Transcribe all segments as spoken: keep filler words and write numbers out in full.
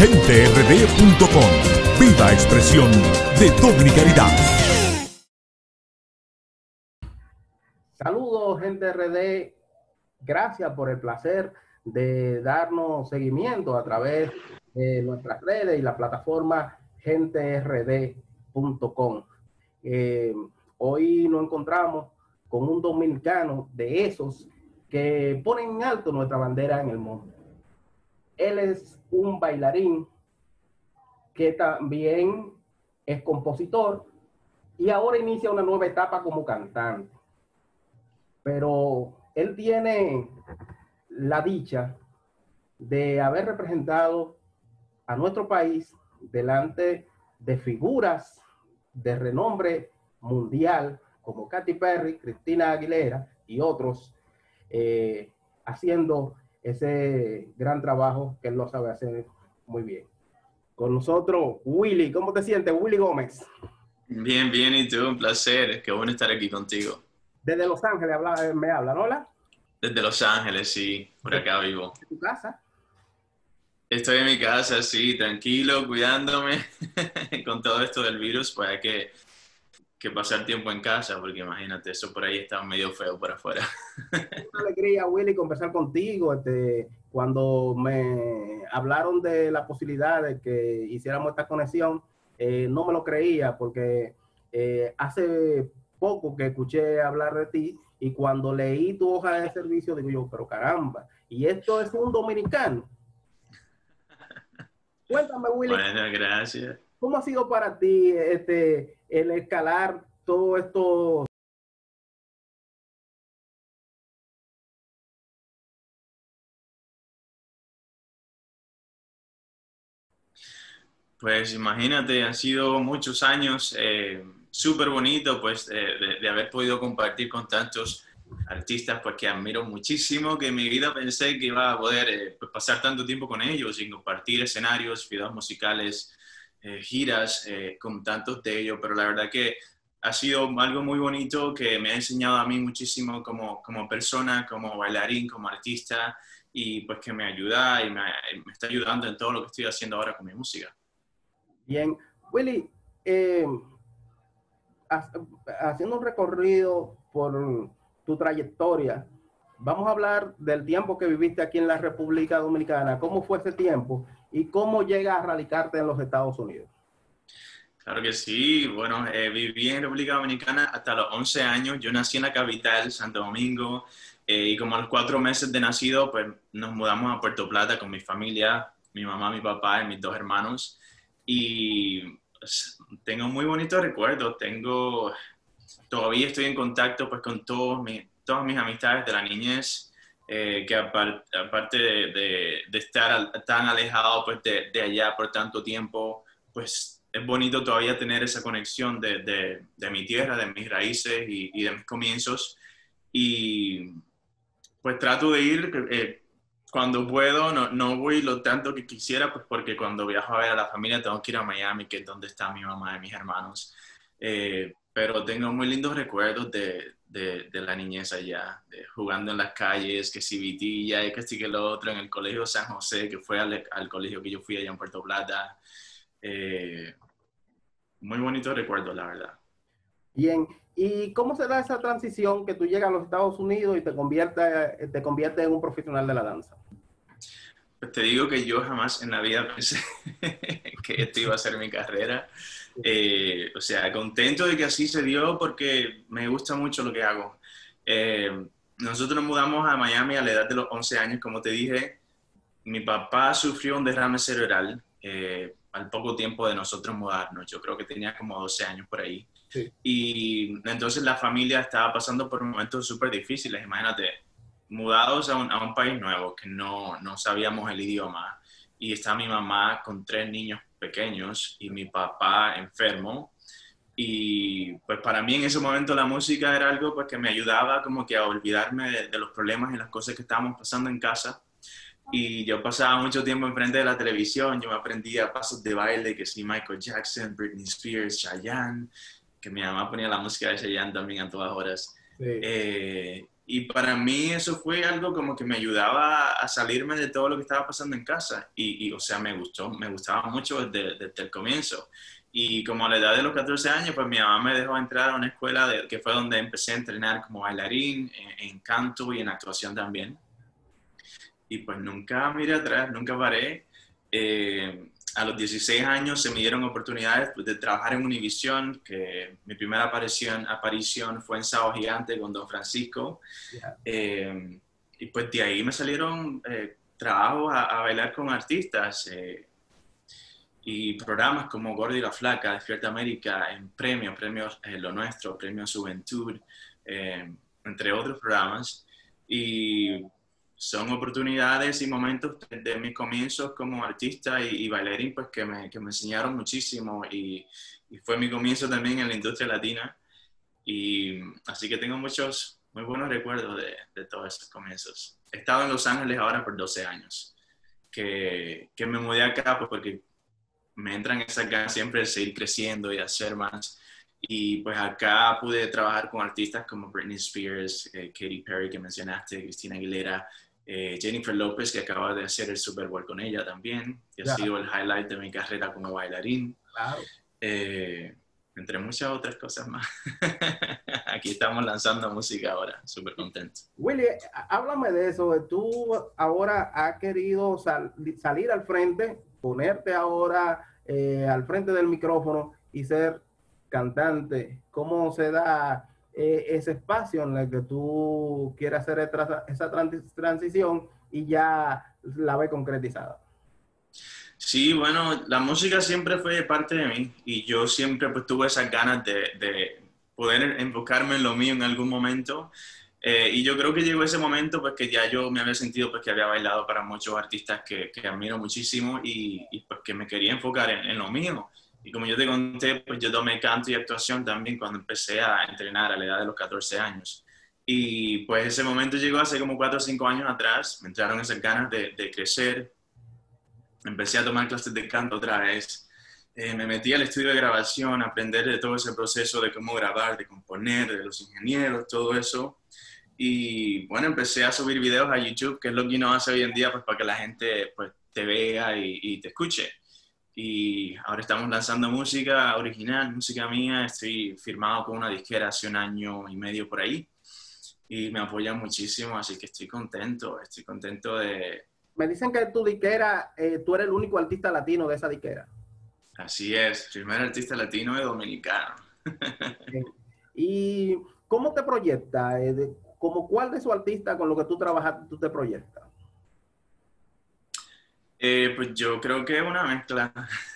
gente r d punto com. Viva expresión de dominicanidad. Saludos, gente R D. Gracias por el placer de darnos seguimiento a través de nuestras redes y la plataforma gente r d punto com. Eh, hoy nos encontramos con un dominicano de esos que ponen en alto nuestra bandera en el mundo. Él es un bailarín que también es compositor y ahora inicia una nueva etapa como cantante. Pero él tiene la dicha de haber representado a nuestro país delante de figuras de renombre mundial como Katy Perry, Cristina Aguilera y otros, eh, haciendo ese gran trabajo que él lo sabe hacer muy bien. Con nosotros, Willy. ¿Cómo te sientes, Willy Gómez? Bien, bien, y tú, un placer. Qué bueno estar aquí contigo. Desde Los Ángeles habla, me hablan, ¿hola? Desde Los Ángeles, sí, por acá vivo. ¿En tu casa? Estoy en mi casa, sí, tranquilo, cuidándome con todo esto del virus, pues hay que, que pasar tiempo en casa, porque imagínate, eso por ahí está medio feo por afuera. Una alegría, Willy, conversar contigo. Este, cuando me hablaron de la posibilidad de que hiciéramos esta conexión, eh, no me lo creía, porque eh, hace poco que escuché hablar de ti y cuando leí tu hoja de servicio, digo yo, pero caramba, y esto es un dominicano. Cuéntame, Willy. Bueno, gracias. ¿Cómo ha sido para ti este, el escalar todo esto? Pues imagínate, han sido muchos años eh, súper bonito, pues de, de, de haber podido compartir con tantos artistas pues que admiro muchísimo, que en mi vida pensé que iba a poder eh, pues, pasar tanto tiempo con ellos y compartir escenarios, videos musicales, eh, giras eh, con tantos de ellos, pero la verdad que ha sido algo muy bonito que me ha enseñado a mí muchísimo como, como persona, como bailarín, como artista, y pues que me ayuda y me, me está ayudando en todo lo que estoy haciendo ahora con mi música. Bien, Willy, eh, haciendo un recorrido por tu trayectoria, vamos a hablar del tiempo que viviste aquí en la República Dominicana. ¿Cómo fue ese tiempo y cómo llegas a radicarte en los Estados Unidos? Claro que sí. Bueno, eh, viví en República Dominicana hasta los once años. Yo nací en la capital, Santo Domingo, eh, y como a los cuatro meses de nacido, pues nos mudamos a Puerto Plata con mi familia, mi mamá, mi papá y mis dos hermanos. Y pues, tengo muy bonitos recuerdos. Tengo, todavía estoy en contacto pues con todos mis, todas mis amistades de la niñez, eh, que aparte, aparte de, de, de estar tan alejado pues de, de allá por tanto tiempo, pues es bonito todavía tener esa conexión de, de, de mi tierra, de mis raíces y, y de mis comienzos. Y pues trato de ir eh, cuando puedo, no, no voy lo tanto que quisiera, pues porque cuando viajo a ver a la familia tengo que ir a Miami, que es donde está mi mamá y mis hermanos. Eh, pero tengo muy lindos recuerdos de, de, de la niñez allá, de jugando en las calles, que si vitilla y que sí que lo otro, en el Colegio San José, que fue al, al colegio que yo fui allá en Puerto Plata. Eh, muy bonito recuerdo, la verdad. Bien, ¿y cómo se da esa transición que tú llegas a los Estados Unidos y te conviertes, te conviertes en un profesional de la danza? Pues te digo que yo jamás en la vida pensé que esto iba a ser mi carrera. Eh, o sea, contento de que así se dio porque me gusta mucho lo que hago. Eh, nosotros nos mudamos a Miami a la edad de los once años, como te dije. Mi papá sufrió un derrame cerebral eh, al poco tiempo de nosotros mudarnos. Yo creo que tenía como doce años por ahí. Sí. Y entonces la familia estaba pasando por momentos súper difíciles. Imagínate, mudados a un, a un país nuevo que no, no sabíamos el idioma. Y está mi mamá con tres niños pequeños y mi papá enfermo. Y pues para mí en ese momento la música era algo pues, que me ayudaba como que a olvidarme de, de los problemas y las cosas que estábamos pasando en casa. Y yo pasaba mucho tiempo enfrente de la televisión, yo me aprendía pasos de baile, que sí, Michael Jackson, Britney Spears, Chayanne, que mi mamá ponía la música de Chayanne también a todas horas. Sí. Eh, Y para mí eso fue algo como que me ayudaba a salirme de todo lo que estaba pasando en casa. Y, y o sea, me gustó, me gustaba mucho desde, desde el comienzo. Y como a la edad de los catorce años, pues mi mamá me dejó entrar a una escuela de, que fue donde empecé a entrenar como bailarín, en, en canto y en actuación también. Y pues nunca miré atrás, nunca paré. Eh, a los dieciséis años se me dieron oportunidades de trabajar en Univision, que mi primera aparición, aparición fue en Sábado Gigante con Don Francisco. Yeah. Eh, y pues de ahí me salieron eh, trabajos a, a bailar con artistas eh, y programas como Gordo y la Flaca, Despierta América, en premios, premios eh, Lo Nuestro, premios Juventud, eh, entre otros programas. Y son oportunidades y momentos de, de mis comienzos como artista y, y bailarín, pues que me, que me enseñaron muchísimo y, y fue mi comienzo también en la industria latina. Y así que tengo muchos, muy buenos recuerdos de, de todos esos comienzos. He estado en Los Ángeles ahora por doce años, que, que me mudé acá pues porque me entran esas ganas siempre de seguir creciendo y hacer más. Y pues acá pude trabajar con artistas como Britney Spears, eh, Katy Perry que mencionaste, Christina Aguilera, eh, Jennifer López que acaba de hacer el Super Bowl con ella también, que Claro. ha sido el highlight de mi carrera como bailarín, Claro. eh, entre muchas otras cosas más. Aquí estamos lanzando música ahora, súper contento. Willy, háblame de eso. Tú ahora has querido sal, salir al frente, ponerte ahora eh, al frente del micrófono y ser cantante. ¿Cómo se da eh, ese espacio en el que tú quieres hacer esa, esa trans, transición y ya la ves concretizada? Sí, bueno, la música siempre fue parte de mí y yo siempre pues tuve esas ganas de, de poder enfocarme en lo mío en algún momento. Eh, y yo creo que llegó ese momento pues que ya yo me había sentido pues que había bailado para muchos artistas que, que admiro muchísimo y, y pues que me quería enfocar en, en lo mío. Y como yo te conté, pues yo tomé canto y actuación también cuando empecé a entrenar a la edad de los catorce años. Y pues ese momento llegó hace como cuatro o cinco años atrás, me entraron esas ganas de, de crecer. Empecé a tomar clases de canto otra vez. Eh, me metí al estudio de grabación, a aprender de todo ese proceso de cómo grabar, de componer, de los ingenieros, todo eso. Y bueno, empecé a subir videos a YouTube, que es lo que uno hace hoy en día, pues para que la gente pues, te vea y, y te escuche. Y ahora estamos lanzando música original, música mía. Estoy firmado con una disquera hace un año y medio por ahí. Y me apoyan muchísimo, así que estoy contento. Estoy contento de... Me dicen que tu disquera, eh, tú eres el único artista latino de esa disquera. Así es, primer artista latino y dominicano. ¿Y cómo te proyectas? Eh, ¿Como cuál de esos artistas con los que tú trabajas tú te proyectas? Eh, pues yo creo que es una mezcla.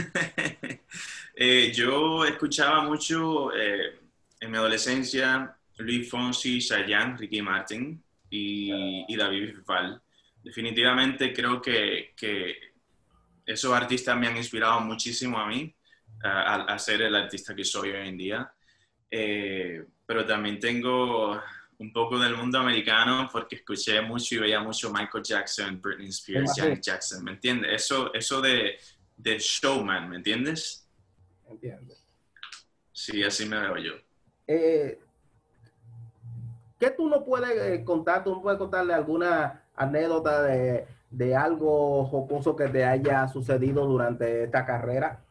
eh, yo escuchaba mucho eh, en mi adolescencia Luis Fonsi, Chayanne, Ricky Martin y, y David Bisbal. Definitivamente creo que, que esos artistas me han inspirado muchísimo a mí a, a ser el artista que soy hoy en día. Eh, pero también tengo un poco del mundo americano porque escuché mucho y veía mucho Michael Jackson, Britney Spears, Janet Jackson, ¿me entiendes? Eso, eso de, de showman, ¿me entiendes? Entiendo. Sí, así me veo yo. Eh, ¿Qué tú no puedes eh, contar? ¿Tú no puedes contarle alguna anécdota de, de algo jocoso que te haya sucedido durante esta carrera?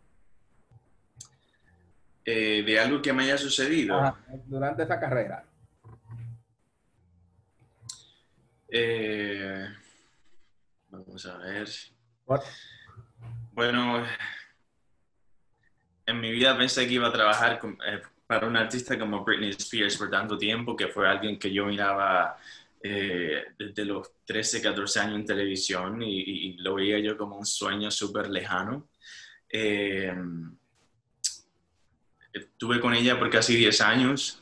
Eh, de algo que me haya sucedido. Ajá, durante esa carrera. Eh, vamos a ver. What? Bueno, en mi vida pensé que iba a trabajar con, eh, para un artista como Britney Spears por tanto tiempo, que fue alguien que yo miraba eh, desde los trece, catorce años en televisión y, y, y lo veía yo como un sueño súper lejano. Eh, estuve con ella por casi diez años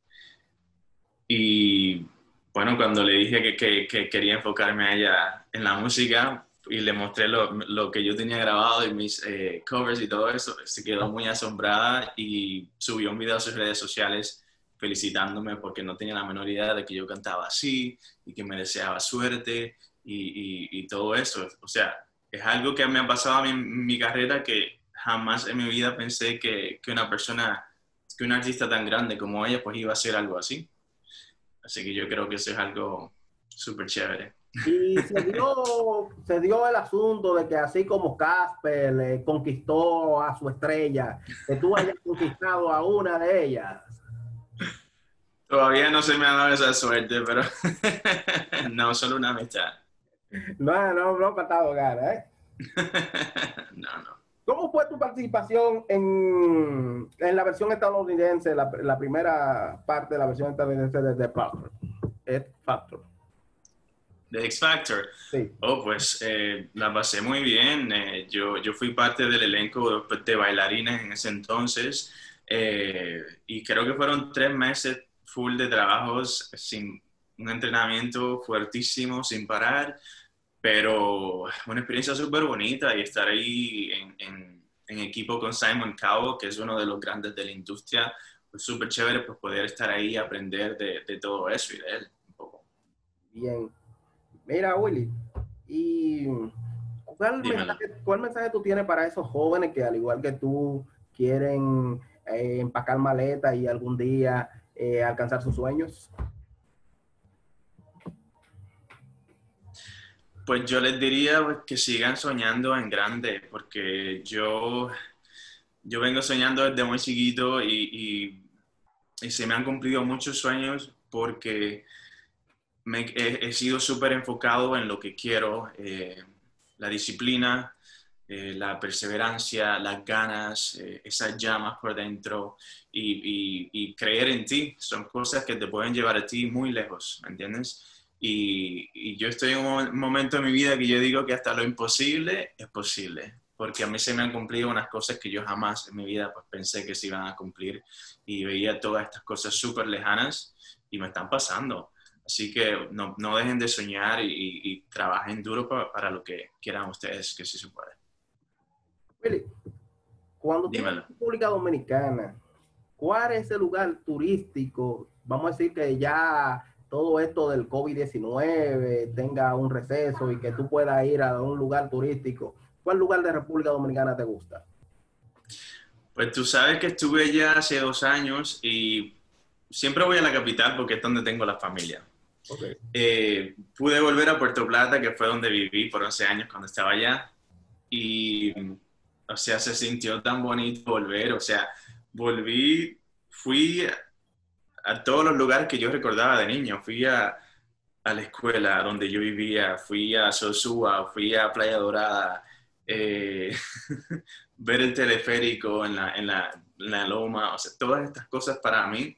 y bueno, cuando le dije que, que, que quería enfocarme a ella en la música y le mostré lo, lo que yo tenía grabado y mis eh, covers y todo eso, se quedó muy asombrada y subió un video a sus redes sociales felicitándome porque no tenía la menor idea de que yo cantaba así y que me deseaba suerte y, y, y todo eso. O sea, es algo que me ha pasado a mí en mi carrera que jamás en mi vida pensé que, que una persona, que un artista tan grande como ella pues iba a hacer algo así. Así que yo creo que eso es algo súper chévere. Y se dio, se dio el asunto de que así como Casper le conquistó a su estrella, que tú hayas conquistado a una de ellas. Todavía no se me ha dado esa suerte, pero no, solo una amistad. No, no, no, patado gana, ¿eh? No, no. ¿Cómo fue tu participación en, en la versión estadounidense, la, la primera parte de la versión estadounidense de The Factor? X Factor. The X Factor. Sí. Oh, pues eh, la pasé muy bien. Eh, yo, yo fui parte del elenco de, de bailarines en ese entonces eh, y creo que fueron tres meses full de trabajos, sin un entrenamiento fuertísimo, sin parar, pero una experiencia súper bonita y estar ahí en, en, en equipo con Simon Cowell, que es uno de los grandes de la industria, pues súper chévere pues poder estar ahí y aprender de, de todo eso y de él un poco. Bien. Mira, Willy, ¿y cuál mensaje, cuál mensaje tú tienes para esos jóvenes que al igual que tú quieren eh, empacar maletas y algún día eh, alcanzar sus sueños? Pues yo les diría que sigan soñando en grande, porque yo, yo vengo soñando desde muy chiquito y, y, y se me han cumplido muchos sueños porque me, he, he sido súper enfocado en lo que quiero, eh, la disciplina, eh, la perseverancia, las ganas, eh, esas llamas por dentro y, y, y creer en ti. Son cosas que te pueden llevar a ti muy lejos, ¿me entiendes? Y, y yo estoy en un momento de mi vida que yo digo que hasta lo imposible es posible, porque a mí se me han cumplido unas cosas que yo jamás en mi vida pues, pensé que se iban a cumplir y veía todas estas cosas súper lejanas y me están pasando. Así que no, no dejen de soñar y, y, y trabajen duro para, para lo que quieran ustedes, que sí se puede. Willy, cuando tú en República Dominicana, ¿cuál es el lugar turístico? Vamos a decir que ya todo esto del COVID diecinueve tenga un receso y que tú puedas ir a un lugar turístico. ¿Cuál lugar de República Dominicana te gusta? Pues tú sabes que estuve allá hace dos años y siempre voy a la capital porque es donde tengo la familia. Okay. Eh, pude volver a Puerto Plata, que fue donde viví por once años cuando estaba allá. Y, o sea, se sintió tan bonito volver. O sea, volví, fui a todos los lugares que yo recordaba de niño. Fui a, a la escuela donde yo vivía, fui a Sosúa, fui a Playa Dorada, eh, ver el teleférico en la, en, la, en la loma, o sea, todas estas cosas para mí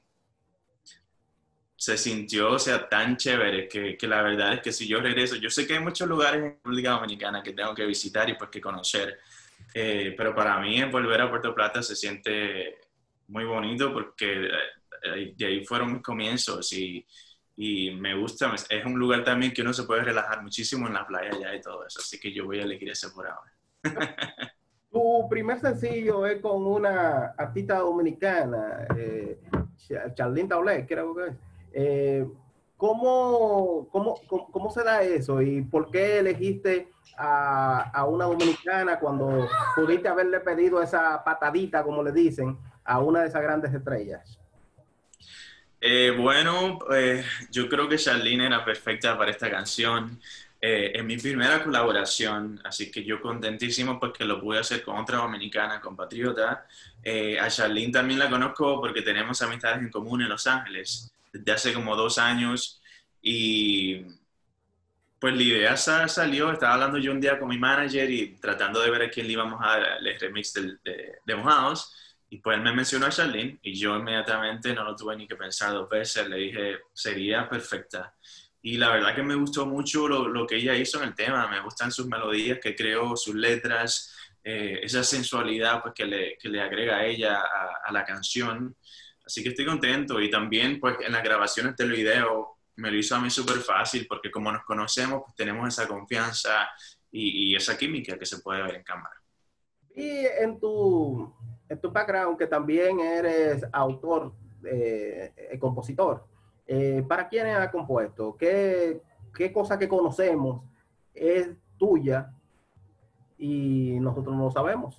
se sintió, o sea, tan chévere que, que la verdad es que si yo regreso, yo sé que hay muchos lugares en República Dominicana que tengo que visitar y pues que conocer, eh, pero para mí volver a Puerto Plata se siente muy bonito porque de ahí fueron mis comienzos y, y me gusta, es un lugar también que uno se puede relajar muchísimo en la playa allá y todo eso, así que yo voy a elegir ese por ahora. Tu primer sencillo es con una artista dominicana, eh, Charlene Taulet, creo que es. Eh, ¿cómo, cómo, cómo, ¿Cómo se da eso y por qué elegiste a, a una dominicana cuando pudiste haberle pedido esa patadita, como le dicen, a una de esas grandes estrellas? Eh, bueno, eh, yo creo que Charlene era perfecta para esta canción. Eh, es mi primera colaboración, así que yo contentísimo porque lo pude hacer con otra dominicana, compatriota. Eh, a Charlene también la conozco porque tenemos amistades en común en Los Ángeles desde hace como dos años y pues la idea salió, estaba hablando yo un día con mi manager y tratando de ver a quién le íbamos a dar el remix de, de, de Mojados. Y pues él me mencionó a Charlene y yo inmediatamente no lo tuve ni que pensar dos veces, le dije, sería perfecta. Y la verdad que me gustó mucho lo, lo que ella hizo en el tema, me gustan sus melodías que creó, sus letras, eh, esa sensualidad pues, que, le, que le agrega a ella a, a la canción. Así que estoy contento y también pues en las grabaciones del video me lo hizo a mí súper fácil porque como nos conocemos pues tenemos esa confianza y, y esa química que se puede ver en cámara. Y en tu... en tu background, que también eres autor, eh, eh, compositor, eh, ¿para quiénes has compuesto? ¿Qué, qué cosa que conocemos es tuya y nosotros no lo sabemos?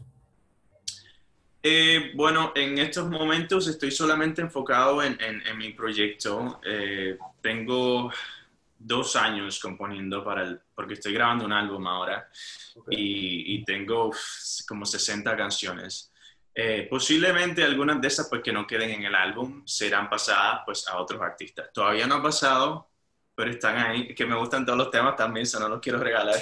Eh, bueno, en estos momentos estoy solamente enfocado en, en, en mi proyecto. Eh, tengo dos años componiendo para el, porque estoy grabando un álbum ahora. Okay. y, y tengo uf, como sesenta canciones. Eh, posiblemente algunas de esas pues que no queden en el álbum serán pasadas pues a otros artistas. Todavía no ha pasado, pero están ahí. Es que me gustan todos los temas también, eso no los quiero regalar.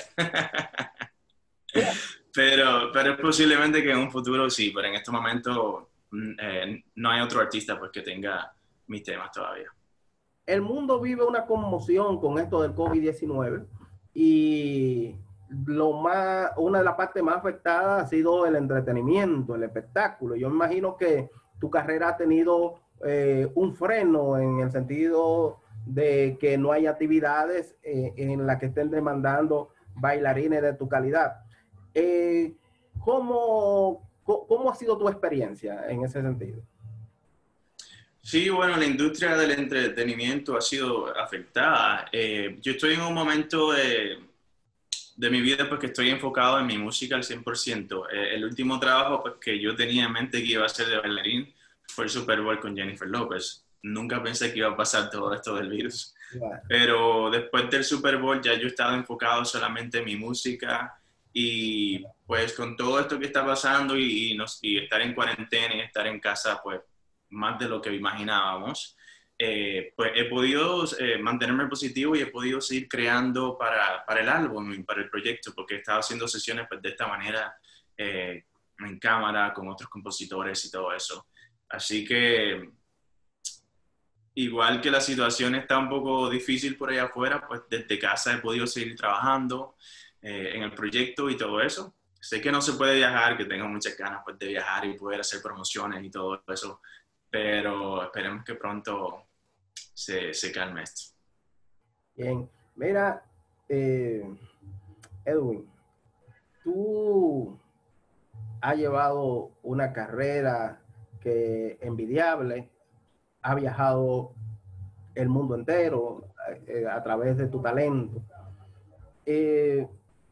pero, pero posiblemente que en un futuro sí, pero en este momento eh, no hay otro artista pues que tenga mis temas todavía. El mundo vive una conmoción con esto del COVID diecinueve y lo más, una de las partes más afectadas ha sido el entretenimiento, el espectáculo. Yo me imagino que tu carrera ha tenido eh, un freno en el sentido de que no hay actividades eh, en las que estén demandando bailarines de tu calidad. Eh, ¿cómo, ¿Cómo ha sido tu experiencia en ese sentido? Sí, bueno, la industria del entretenimiento ha sido afectada. Eh, yo estoy en un momento de... de mi vida, pues que estoy enfocado en mi música al cien por ciento. Eh, el último trabajo pues, que yo tenía en mente que iba a ser de bailarín fue el Super Bowl con Jennifer López. Nunca pensé que iba a pasar todo esto del virus. Yeah. Pero después del Super Bowl ya yo estaba enfocado solamente en mi música y pues con todo esto que está pasando y, y, nos, y estar en cuarentena y estar en casa pues más de lo que imaginábamos. Eh, pues he podido eh, mantenerme positivo y he podido seguir creando para, para el álbum y para el proyecto, porque he estado haciendo sesiones pues, de esta manera eh, en cámara con otros compositores y todo eso. Así que igual que la situación está un poco difícil por allá afuera, pues desde casa he podido seguir trabajando eh, en el proyecto y todo eso. Sé que no se puede viajar, que tengo muchas ganas pues, de viajar y poder hacer promociones y todo eso, pero esperemos que pronto Se, se calma esto. Bien, mira, eh, Edwin, tú has llevado una carrera que envidiable, has viajado el mundo entero eh, a través de tu talento. Eh,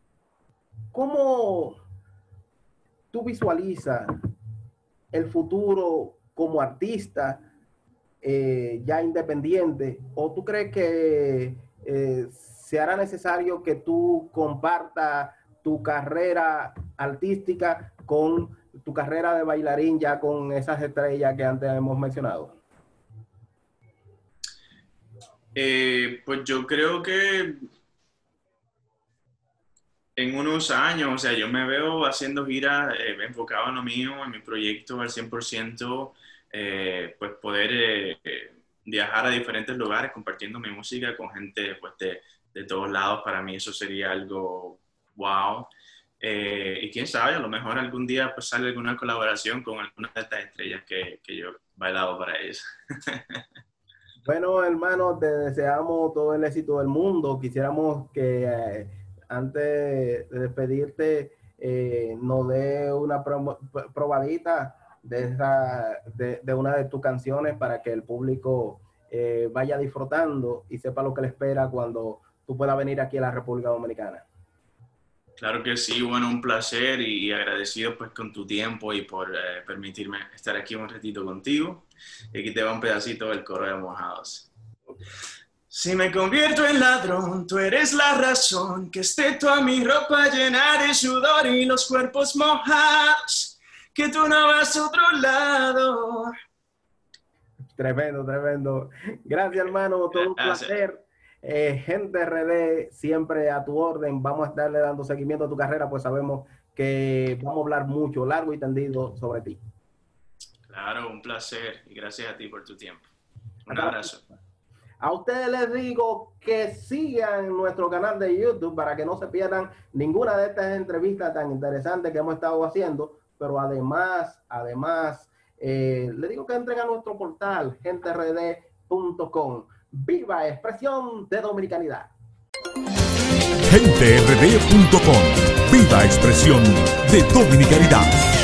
¿Cómo tú visualizas el futuro como artista? Eh, ya independiente, o tú crees que eh, se hará necesario que tú compartas tu carrera artística con tu carrera de bailarín ya con esas estrellas que antes hemos mencionado? Eh, pues yo creo que en unos años, o sea, yo me veo haciendo giras eh, enfocado en lo mío, en mi proyecto al cien por ciento. Eh, pues poder eh, viajar a diferentes lugares compartiendo mi música con gente pues, de, de todos lados, para mí eso sería algo wow. Eh, y quién sabe, a lo mejor algún día pues, sale alguna colaboración con alguna de estas estrellas que, que yo he bailado para ellas. Bueno, hermano, te deseamos todo el éxito del mundo. Quisiéramos que eh, antes de despedirte eh, nos dé una pro probadita De, esa, de, de una de tus canciones para que el público eh, vaya disfrutando y sepa lo que le espera cuando tú puedas venir aquí a la República Dominicana. Claro que sí, bueno, un placer y, y agradecido pues con tu tiempo y por eh, permitirme estar aquí un ratito contigo. Y aquí te va un pedacito del coro de Mojados. Si me convierto en ladrón, tú eres la razón, que esté toda mi ropa llena de sudor y los cuerpos mojados, que tú no vas a otro lado. Tremendo, tremendo. Gracias, hermano. Todo un placer. Eh, Gente R D, siempre a tu orden. Vamos a estarle dando seguimiento a tu carrera, pues sabemos que vamos a hablar mucho, largo y tendido sobre ti. Claro, un placer. Y gracias a ti por tu tiempo. Un abrazo. A ustedes les digo que sigan nuestro canal de YouTube para que no se pierdan ninguna de estas entrevistas tan interesantes que hemos estado haciendo. Pero además, además, eh, le digo que entren a nuestro portal, gente R D punto com. ¡Viva expresión de dominicanidad! gente R D punto com. Viva expresión de dominicanidad.